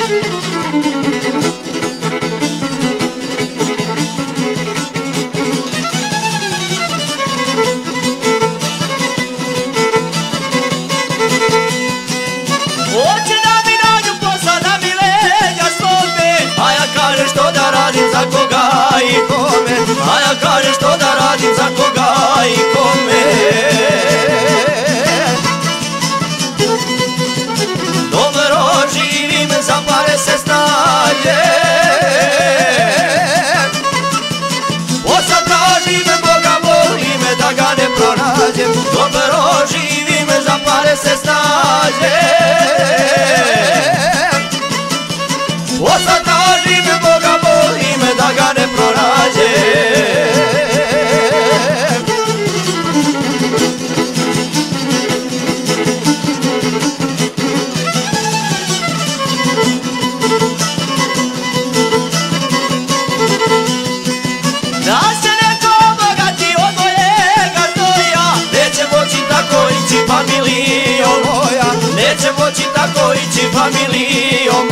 Hoće da mi nađu posla, da mi leđa slome, a ja kažem što da radim, za koga i kome, a ja kažem što da radim, za koga i kome. Dobro živim, za pare se snađem, posla tražim, Boga molim da ga ne pronađem. Dobro živim, za pare se snađem, posla tražim, Boga molim da ga ne pronađem. Da se neko obogati od mojega znoja, neće moći tako ići familijo moja, neće moći tako ići familijo